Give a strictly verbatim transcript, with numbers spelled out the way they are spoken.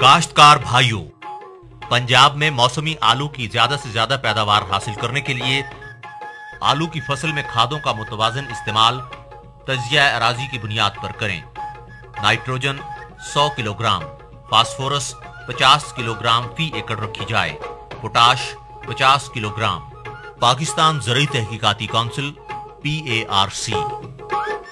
काश्तकार भाइयों, पंजाब में मौसमी आलू की ज्यादा से ज्यादा पैदावार हासिल करने के लिए आलू की फसल में खादों का मुतवाजन इस्तेमाल तजिया अराजी की बुनियाद पर करें। नाइट्रोजन सौ किलोग्राम, फास्फोरस पचास किलोग्राम फी एकड़ रखी जाए, पोटाश पचास किलोग्राम। पाकिस्तान ज़रई तहकीकाती council P A R C.